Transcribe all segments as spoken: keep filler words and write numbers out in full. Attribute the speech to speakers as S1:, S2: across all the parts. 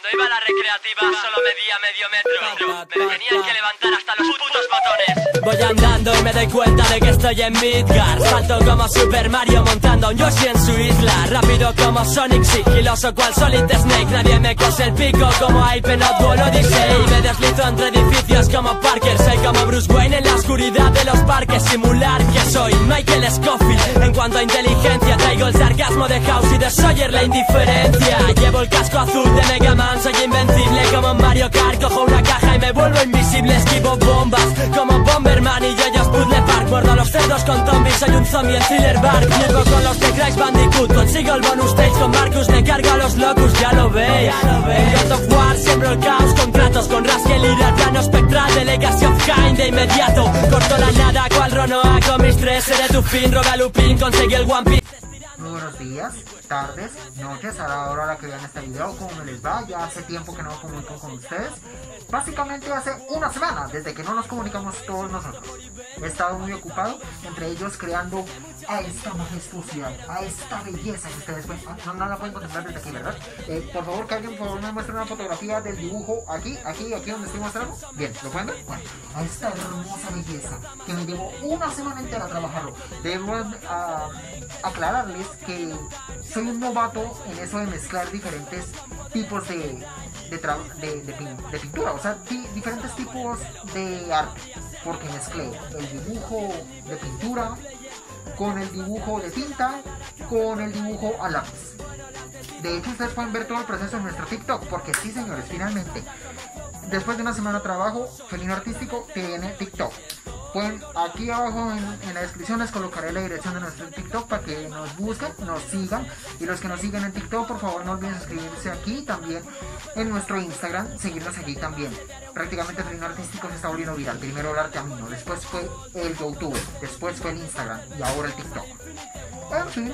S1: Cuando iba a la recreativa solo medía medio metro. Me tenían que levantar hasta los putos botones. Voy andando y me doy cuenta de que estoy en Midgard. Salto como Super Mario montando a un Yoshi en su isla. Rápido como Sonic, sigiloso cual Solid Snake. Nadie me cose el pico como Hypenote o Odyssey. Me deslizo entre edificios como Parker. Soy como Bruce Wayne en la oscuridad de los parques. Simular que soy Michael Scofield. En cuanto a inteligencia traigo el sarcasmo de House y de Sawyer la indiferencia. Llevo el casco azul de Mega Man, soy invencible como Mario Kart. Cojo una caja y me vuelvo invisible. Esquivo bombas como Bomberman y Yo-Yo's Puzzle Park. Muerdo los cerdos con zombies, soy un zombie en Thriller Bark. Llego con los de Crash Bandicoot, consigo el bonus stage con Marcus. Me cargo a los locus, ya lo veis. En God of War siembro el caos con Kratos, con Raskiel y el plano espectral de Legacy of Kain. De inmediato corto la nada cual Ronoa con mis tres. Seré tu fin, roba Lupin, conseguí el One Piece.
S2: Muy buenos días, tardes, noches, a la hora a la que vean este video. ¿Cómo me les va? Ya hace tiempo que no me comunico con ustedes. Básicamente hace una semana desde que no nos comunicamos todos nosotros. He estado muy ocupado, entre ellos creando a esta majestuosidad, a esta belleza que ustedes pueden, no, no la pueden contemplar desde aquí, ¿verdad? Eh, por favor, que alguien por favor me muestre una fotografía del dibujo aquí, aquí, aquí donde estoy mostrando. Bien, ¿lo pueden ver? Bueno, a esta hermosa belleza que me llevó una semana entera a trabajarlo. Debo uh, aclararles que soy un novato en eso de mezclar diferentes tipos de de, de, de, pin de pintura, o sea, di diferentes tipos de arte, porque mezclé el dibujo de pintura con el dibujo de tinta con el dibujo a lápiz. De hecho, ustedes pueden ver todo el proceso en nuestro TikTok, porque sí, señores, finalmente después de una semana de trabajo, Felino Artístico tiene TikTok. Pueden, aquí abajo en, en la descripción les colocaré la dirección de nuestro TikTok para que nos busquen, nos sigan. Y los que nos siguen en TikTok, por favor no olviden suscribirse aquí, también en nuestro Instagram, seguirnos allí también. Prácticamente Felino Artístico se está volviendo viral. Primero el arte camino, después fue el YouTube, después fue el Instagram y ahora el TikTok. En fin,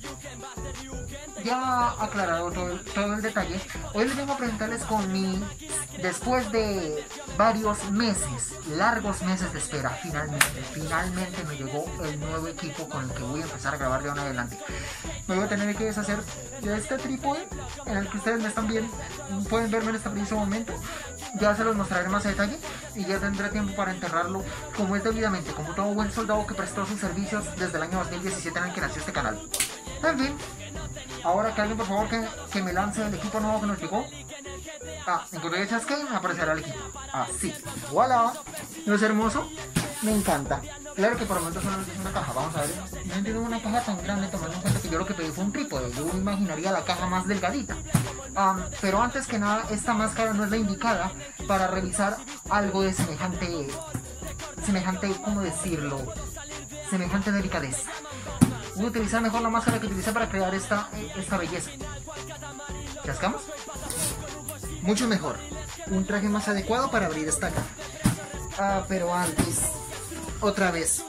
S2: ya aclarado todo el, todo el detalle, hoy les vengo a presentarles con mi, después de varios meses, largos meses de espera, finalmente, finalmente me llegó el nuevo equipo con el que voy a empezar a grabar de ahora en adelante. Me voy a tener que deshacer de este trípode en el que ustedes me están viendo, pueden verme en este preciso momento. Ya se los mostraré más a detalle y ya tendré tiempo para enterrarlo como es debidamente, como todo buen soldado que prestó sus servicios desde el año dos mil diecisiete en el que nació este canal. En fin, ahora que alguien por favor que, que me lance el equipo nuevo que nos llegó. Ah, en cuanto yo chasque me aparecerá el equipo. Así, voilà. ¿No es hermoso? Me encanta. Claro que por el momento solamente es una caja. Vamos a ver, no entiendo una caja tan grande tomando en cuenta que yo lo que pedí fue un trípode. Yo imaginaría la caja más delgadita. Um, pero antes que nada, esta máscara no es la indicada para revisar algo de semejante, semejante, ¿cómo decirlo? Semejante delicadeza. Voy a utilizar mejor la máscara que utilicé para crear esta, esta belleza. ¿Chascamos? Mucho mejor. Un traje más adecuado para abrir esta caja. Ah, pero antes, otra vez.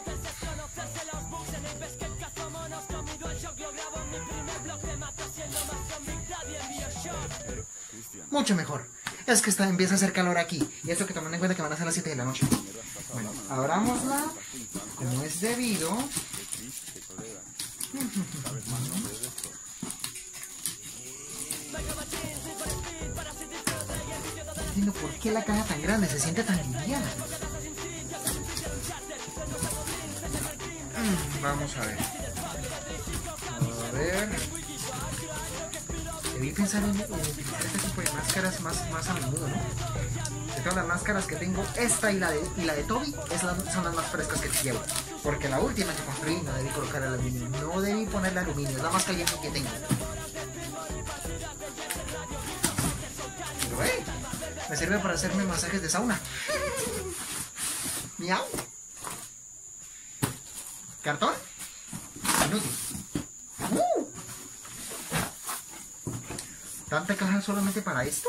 S2: Mucho mejor. Es que está, empieza a hacer calor aquí. Y eso que tomando en cuenta que van a ser las siete de la noche. Bueno, abrámosla como es debido. No entiendo por qué la caja tan grande se siente tan liviana. Vamos a ver. A ver. Debí pensar en, en utilizar este tipo de máscaras más, más a menudo, ¿no? De todas las máscaras que tengo, esta y la de, y la de Toby es la, son las más frescas que llevo. Porque la última que construí no debí colocar el aluminio. No debí ponerle aluminio, es la más caliente que tengo. Pero hey, me sirve para hacerme masajes de sauna. Miau. ¿Cartón? Inútil. Uh. ¿Tanta caja solamente para esto?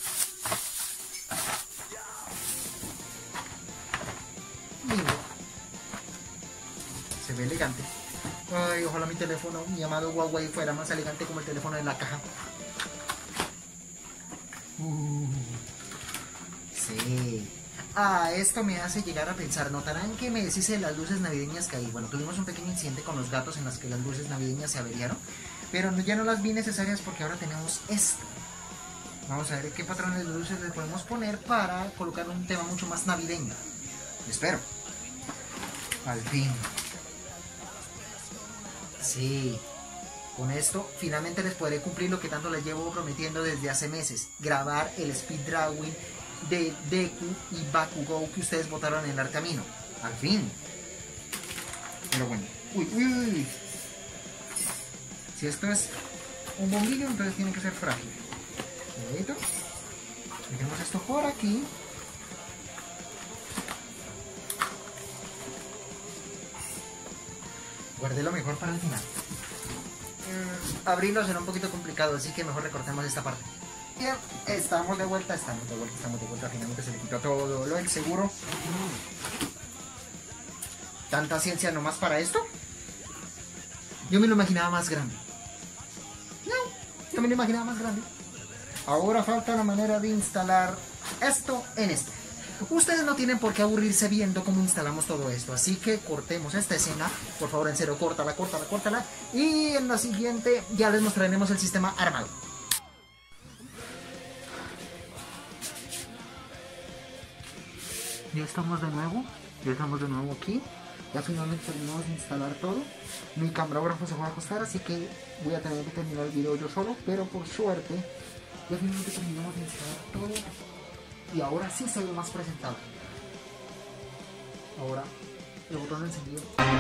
S2: Lindo. Se ve elegante. Ay, ojalá mi teléfono, mi amado Huawei, fuera más elegante como el teléfono de la caja. Uh. Sí. Ah, esto me hace llegar a pensar, notarán que me deshice de las luces navideñas que hay. Bueno, tuvimos un pequeño incidente con los gatos en las que las luces navideñas se averiaron, pero ya no las vi necesarias porque ahora tenemos esto. Vamos a ver qué patrones de luces le podemos poner para colocar un tema mucho más navideño. Espero. Al fin. Sí. Con esto finalmente les podré cumplir lo que tanto les llevo prometiendo desde hace meses. Grabar el speed drawing de Deku y Bakugou que ustedes votaron en el Arcamino. Al fin. Pero bueno. Uy, uy, uy. Si esto es un bombillo, entonces tiene que ser frágil. Cuidadito. Metemos esto por aquí. Guardé lo mejor para el final. Mm, abrirlo será un poquito complicado, así que mejor recortemos esta parte. Bien, estamos de vuelta, estamos de vuelta, estamos de vuelta. Finalmente se le quitó todo lo del seguro. ¿Tanta ciencia nomás para esto? Yo me lo imaginaba más grande. No, yo me lo imaginaba más grande. Ahora falta la manera de instalar esto en esto. Ustedes no tienen por qué aburrirse viendo cómo instalamos todo esto, así que cortemos esta escena. Por favor, en serio, córtala, córtala, córtala. Y en la siguiente ya les mostraremos el sistema armado. Ya estamos de nuevo, ya estamos de nuevo aquí. Ya finalmente terminamos de instalar todo. Mi camarógrafo se va a acostar, así que voy a tener que terminar el video yo solo. Pero por suerte, ya finalmente terminamos de instalar todo. Y ahora sí se ve más presentable. Ahora, el botón encendido.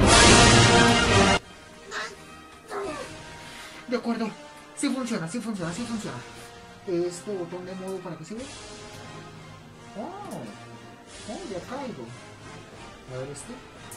S2: De acuerdo, sí funciona, sí funciona, sí funciona. Este botón de modo, ¿para qué sirve? Oh, oh, ya caigo. A ver este.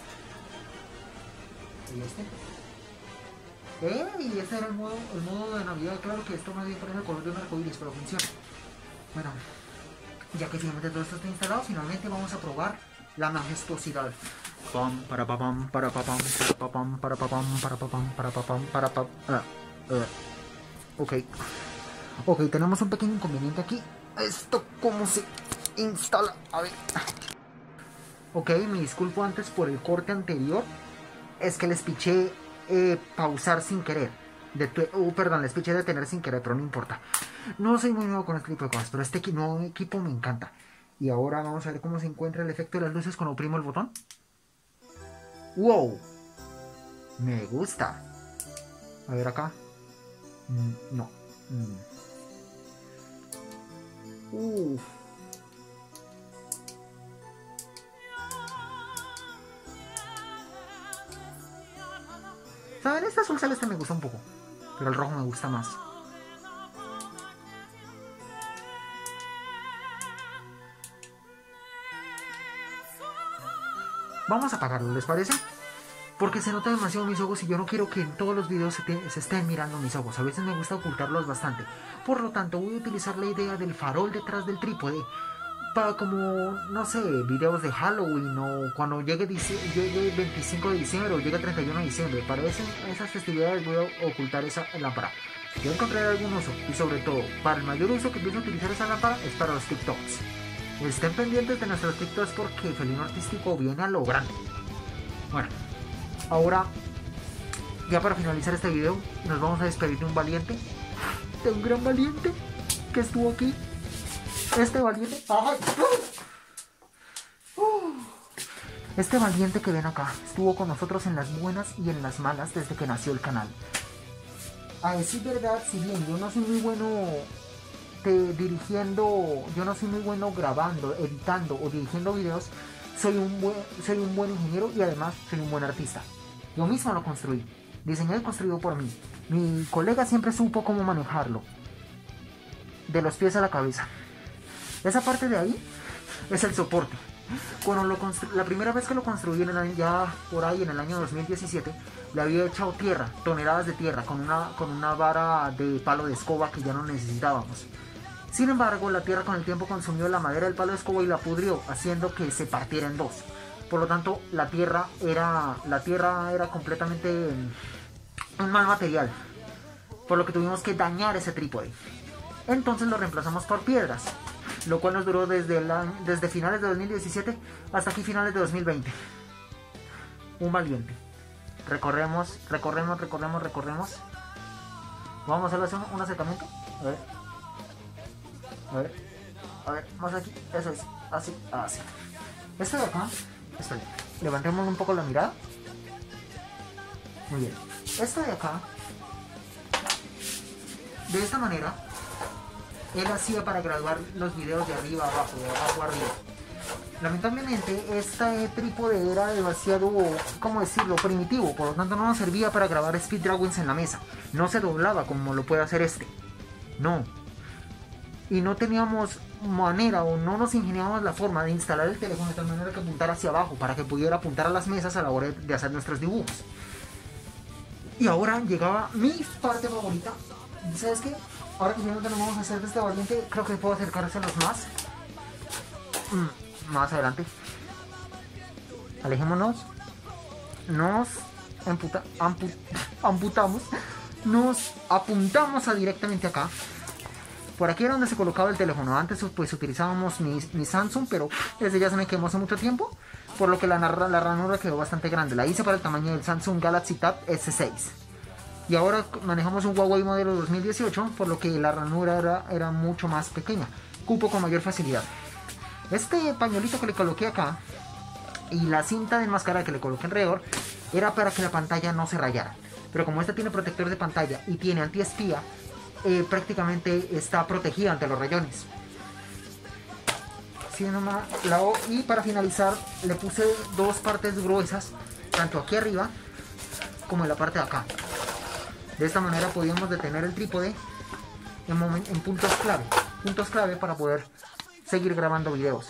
S2: Y este. ¡Eh! Y este era el modo, el modo de Navidad. Claro que esto más bien parece el color de un arcoíris, pero funciona. Bueno, ya que finalmente todo esto está instalado, finalmente vamos a probar la majestuosidad. Pam, para papam, para papam, para papam, para papam, para papam, para papam, para papam. Ah, uh. Ok. Ok, tenemos un pequeño inconveniente aquí. ¿Esto cómo se instala? A ver. Ok, me disculpo antes por el corte anterior. Es que les piché eh, pausar sin querer. De uh, perdón, les piché detener sin querer, pero no importa. No soy muy nuevo con este tipo de cosas, pero este nuevo equipo me encanta. Y ahora vamos a ver cómo se encuentra el efecto de las luces cuando oprimo el botón. ¡Wow! Me gusta. A ver acá. Mm, no. Mm. Uf. ¿Saben? Este azul celeste me gusta un poco, pero el rojo me gusta más. Vamos a apagarlo, ¿les parece? Porque se nota demasiado mis ojos y yo no quiero que en todos los videos se, te, se estén mirando mis ojos. A veces me gusta ocultarlos bastante. Por lo tanto, voy a utilizar la idea del farol detrás del trípode para, como, no sé, videos de Halloween o cuando llegue, llegue el veinticinco de diciembre o llegue el treinta y uno de diciembre. Para ese, esas festividades voy a ocultar esa lámpara. Yo encontraré algún uso y sobre todo, para el mayor uso que empiezo a utilizar esa lámpara es para los TikToks. Estén pendientes de nuestros TikToks porque Felino Artístico viene a lo grande. Bueno, ahora, ya para finalizar este video, nos vamos a despedir de un valiente. De un gran valiente que estuvo aquí. Este valiente. ¡Ay! Este valiente que ven acá estuvo con nosotros en las buenas y en las malas desde que nació el canal. A decir verdad, si bien yo no soy muy bueno te, dirigiendo, yo no soy muy bueno grabando, editando o dirigiendo videos, soy un buen, soy un buen ingeniero y además soy un buen artista. Yo mismo lo construí, diseñado y construido por mí. Mi colega siempre supo cómo manejarlo, de los pies a la cabeza. Esa parte de ahí es el soporte. Cuando lo la primera vez que lo construí en el año, ya por ahí en el año dos mil diecisiete, le había echado tierra, toneladas de tierra, con una, con una vara de palo de escoba que ya no necesitábamos. Sin embargo, la tierra con el tiempo consumió la madera del palo de escoba y la pudrió, haciendo que se partiera en dos. Por lo tanto, la tierra era, la tierra era completamente un mal material, por lo que tuvimos que dañar ese trípode. Entonces lo reemplazamos por piedras, lo cual nos duró desde, el año, desde finales de dos mil diecisiete hasta aquí finales de dos mil veinte. Un valiente. Recorremos, recorremos, recorremos, recorremos. Vamos a hacer un, un acercamiento. A ver. A ver, a ver, más aquí, eso es, así, así. Este de acá, espera, levantemos un poco la mirada. Muy bien. Este de acá, de esta manera, él hacía para graduar los videos de arriba a abajo, de abajo a arriba. Lamentablemente, este trípode era demasiado, ¿cómo decirlo?, primitivo, por lo tanto no nos servía para grabar speedruns en la mesa. No se doblaba como lo puede hacer este. No. Y no teníamos manera o no nos ingeniábamos la forma de instalar el teléfono de tal manera que apuntara hacia abajo para que pudiera apuntar a las mesas a la hora de hacer nuestros dibujos. Y ahora llegaba mi parte favorita. ¿Sabes qué? Ahora que no vamos a hacer de este valiente, creo que puedo acercarse a los más. Mm, más adelante. Alejémonos. Nos amputa, ampu, amputamos. Nos apuntamos a directamente acá. Por aquí era donde se colocaba el teléfono. Antes pues utilizábamos mi, mi Samsung, pero desde ya se me quemó hace mucho tiempo, por lo que la, la ranura quedó bastante grande. La hice para el tamaño del Samsung Galaxy Tab S seis. Y ahora manejamos un Huawei modelo dos mil dieciocho, por lo que la ranura era, era mucho más pequeña. Cupo con mayor facilidad. Este pañuelito que le coloqué acá y la cinta de enmascarada que le coloqué alrededor era para que la pantalla no se rayara. Pero como esta tiene protector de pantalla y tiene anti-espía, Eh, prácticamente está protegida ante los rayones. Sí, nomás, la o, y para finalizar le puse dos partes gruesas, tanto aquí arriba como en la parte de acá. De esta manera podíamos detener el trípode en, en puntos clave, puntos clave para poder seguir grabando videos.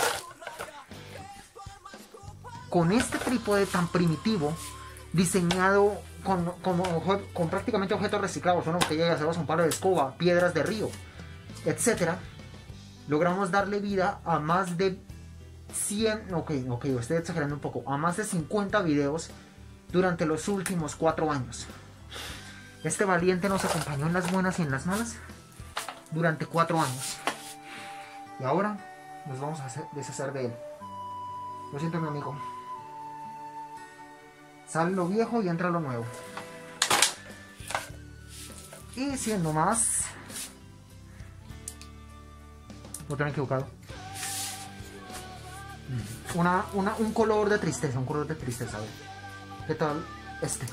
S2: Con este trípode tan primitivo, diseñado Con, con, con prácticamente objetos reciclados, una botella de gaseosa, un palo de escoba, piedras de río, etcétera, logramos darle vida a más de cien, ok, ok, estoy exagerando un poco, a más de cincuenta videos durante los últimos cuatro años. Este valiente nos acompañó en las buenas y en las malas durante cuatro años. Y ahora nos vamos a hacer, deshacer de él. Lo siento, mi amigo. Sale lo viejo y entra lo nuevo. Y siendo más... No tengo equivocado. Una, una, un color de tristeza, un color de tristeza. A ver. ¿Qué tal este?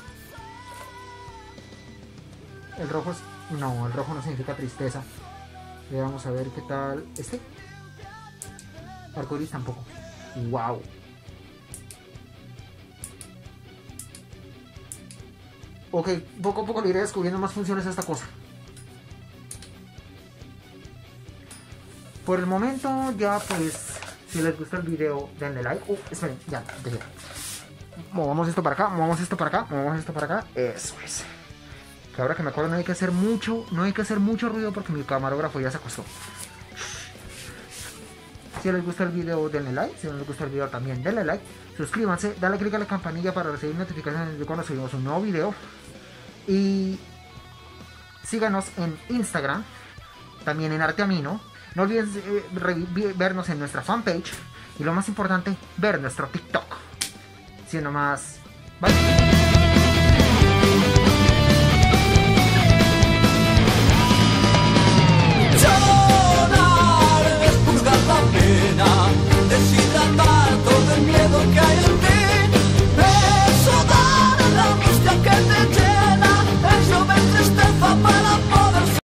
S2: El rojo es... No, el rojo no significa tristeza. Y vamos a ver qué tal este. Arcoiris tampoco. Wow. Ok, poco a poco le iré descubriendo más funciones a esta cosa. Por el momento ya pues, si les gusta el video, denle like. Uh, esperen, ya, dejé. Movamos esto para acá, movamos esto para acá, movamos esto para acá. Eso es. Que ahora que me acuerdo no hay que hacer mucho, no hay que hacer mucho ruido porque mi camarógrafo ya se acostó. Si les gusta el video, denle like. Si no les gusta el video también, denle like. Suscríbanse, dale click a la campanilla para recibir notificaciones de cuando subimos un nuevo video. Y síganos en Instagram, también en Arteamino. No olviden eh, vernos en nuestra fanpage. Y lo más importante, ver nuestro TikTok. Siendo más... Bye.